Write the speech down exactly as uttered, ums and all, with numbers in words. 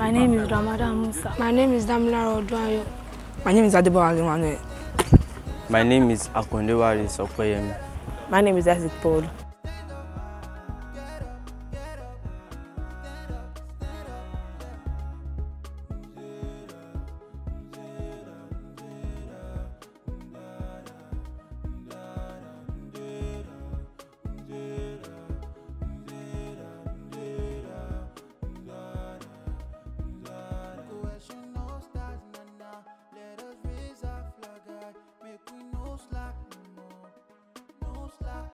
My name is Ramadan Musa. My name is Damila Odwayo. My name is Adebo Alimane. My name is Akondewari Sokoyemi. My name is Isaac Paul.